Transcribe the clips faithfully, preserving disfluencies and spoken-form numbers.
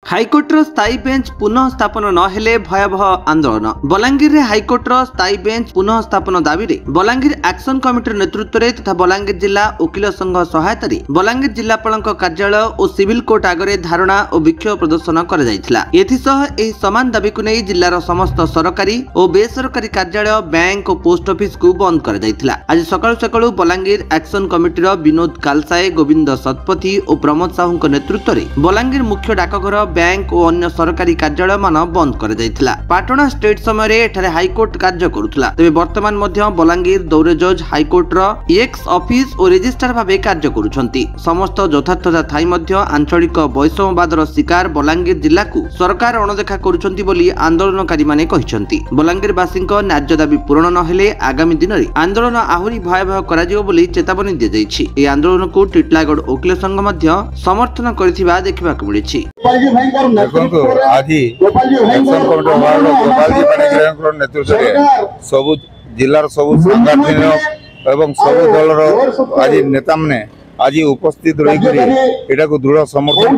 हाइकोर्टर स्थायी बेंच पुनः स्थापन नहेले भयावह आंदोलन। बलांगीर रे हाइकोर्टर स्थायी बेंच पुनः स्थापन दाबी रे बलांगीर एक्शन कमिटी नेतृत्व रे तथा बलांगीर जिला वकील संघ सहायता रे बलांगीर जिलापाल कार्यालय और सिविल कोर्ट आगे धारणा और विक्षोभ प्रदर्शन कर जायथिला। एथिसह एही समान दाबी को नहीं जिलार समस्त सरकारी और बेसरकारी कार्यालय बैंक और पोस्ट ऑफिस को बंद कर जायथिला। आज सकाळु सकाळु बलांगीर एक्शन कमिटी रो विनोद कालसाए, गोविंद शतपथी और प्रमोद साहू नेतृत्व रे बलांगीर मुख्य डाकघर, बैंक और अन्य सरकारी कार्यालय मान बंद कर जायथिला। पाटना स्टेट समय एठारे हाईकोर्ट कार्य करुथला, तबे वर्तमान मध्य बलांगीर दौरे जज हाईकोर्ट रो एक्स ऑफिस और रजिस्ट्रार भाबे कार्य करुछंती। समस्त यथार्थता थाई मध्य आंचलिक वैषम्यवादर शिकार बलांगीर जिला को सरकार अणदेखा करुछंती बोली आंदोलनकारी माने कहिसंती। बलांगीर वासीक न्याय्य दाबी पूरण नहेले आगामी दिन में आंदोलन आहुरी भयावह कराजियो बोली चेतावनी दिया जायछि। ए आंदोलन को टिटलागढ़ वकील संघ मध्य समर्थन करथिबा देखिबाक मिलिछि। देखो आज एक्शन कमिटी गोपालजी पाणिग्राही नेतृत्व सबु जिलार सबु सांगठनिक एवं सबु दलर आज नेता माने आज उपस्थित रही दृढ़ समर्थन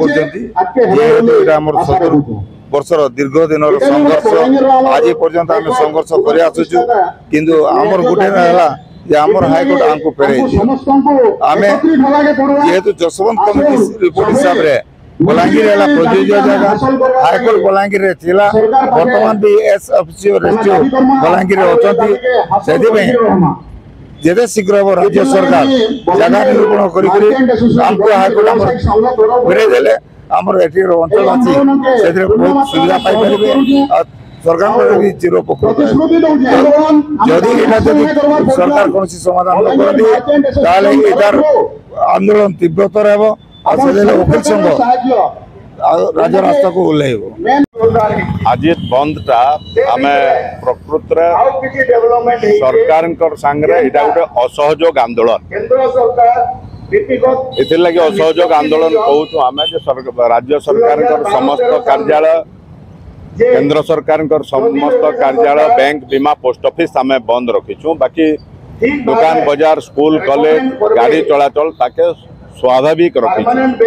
कर सत्तर वर्षर दीर्घ दिन संघर्ष आज पर्यंत आम संघर्ष कर आसुचु किंतु आमर गोटे आमर हाईकोर्ट आमको फेरे आम जेहेतु जसवंत कमिटी रिपोर्ट हिसाब से बलांगीर प्रयोज्य जगह हाईकोर्ट बलांगीर बर्तमान भी एस ऑफिसियो रेस्टियो बलांगीर अच्छा जेते शीघ्र राज्य सरकार जगह निरूपण कर हाईकोर्ट फेरे देले आमर एठी अंचल अच्छी से बहुत सुविधा पाई सरकार भी चिर उपकृत जदि सरकार कौन समाधान न करती तार आंदोलन तीव्रतर हो वकील संघ राज्य रास्ता को ओह्लैब। आज बंद टा आम प्रकृत सरकार सांगे गोटे असहयोग आंदोलन इथिर लगी असहयोग आंदोलन कहूँ आम राज्य सरकार समस्त कार्यालय केंद्र सरकार समस्त कार्यालय बैंक बीमा पोस्ट ऑफिस आम बंद रखीचु। बाकी दुकान बाजार स्कूल कॉलेज गाड़ी चलाचल ताके स्वाभाविक रखी।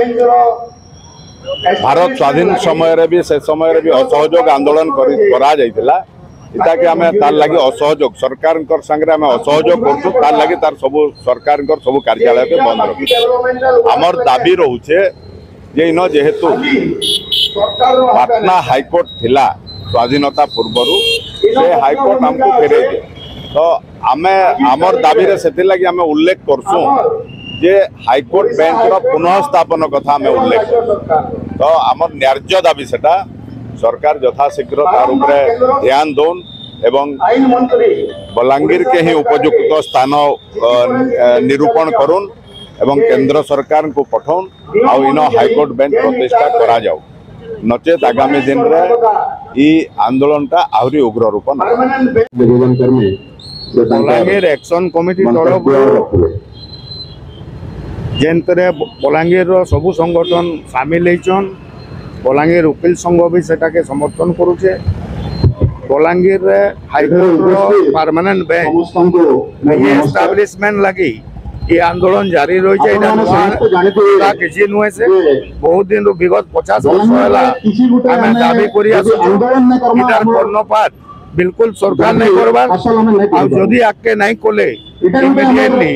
भारत स्वाधीन समय रे भी से समय रे भी असहयोग आंदोलन करा जाइतिला इताके आमे तार लागि असहयोग सरकार संगे आमे असहयोग करछु तार लागि तार सब सरकार सब कार्यालय पे बंद रखी। हमर दाबी रहउछे जे इन जेहेतु पाटना हाईकोर्ट थिला स्वाधीनता पूर्वरु से हाईकोर्ट हमको फेरे दे तो आमे हमर दाबी रे सेति लागि आमे उल्लेख करछु जे हाईकोर्ट बेंच रो पुनः स्थापन कथा में उल्लेख तो आमर न्याय्य दाबी सेटा सरकार यथाशीघ्र तार उपरे ध्यान दौन एवं बलांगीर के ही उपयुक्त स्थान निरूपण करुन एवं केंद्र सरकार को पठाउन आ इन हाईकोर्ट बेंच प्रतिष्ठा करा जाऊ नचेत आगामी दिन रे ई आंदोलन टा आहुरी उग्र रूप बलांगीर एक्शन कमिटी तरफ जेनतरे बलांगीर सबु संगठन सामिल होइछन। बलांगीर वकील संघ भी सेटाके समर्थन करुचे। बलांगीर रे हाईकोर्ट परमानेंट बेंच एस्टाब्लिशमेंट लगी ये आंदोलन जारी रही है किसी नुहे से बहुत दिन विगत पचास वर्ष है आम दाबी कर्णपात बिल्कुल सरकार नहीं करबार जदि आके नहीं कले इमिडिएटली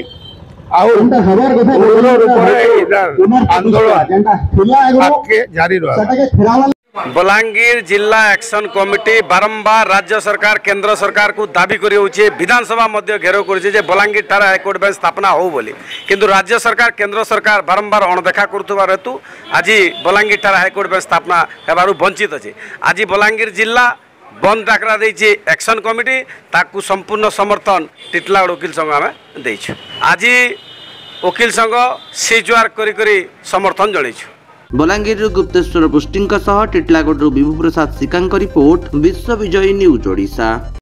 बलांगीर जिला एक्शन कमिटी बारंबार राज्य सरकार केंद्र सरकार को दाबी करी विधानसभा मध्य घेराव कर बलांगीर ठारे हाईकोर्ट बेंच स्थापना हो बोली किंतु राज्य सरकार केंद्र सरकार बारंबार अणदेखा करुवा हेतु आज बलांगीर ठारे हाईकोर्ट बेंच स्थापना हेबारु वंचित अच्छे। आज बलांगीर जिला बंद डाकरा देछि एक्शन कमिटी ताकू संपूर्ण समर्थन टिटलागढ़ वकील संघ आम देइछु। आज वकील संघ सीजुआर करी करी समर्थन जणैछु। बलांगीर गुप्तेश्वर पुष्टिंक सह टिटलागढ़ विभू प्रसाद सिकांक रिपोर्ट विश्व विजयी न्यूज ओडिशा।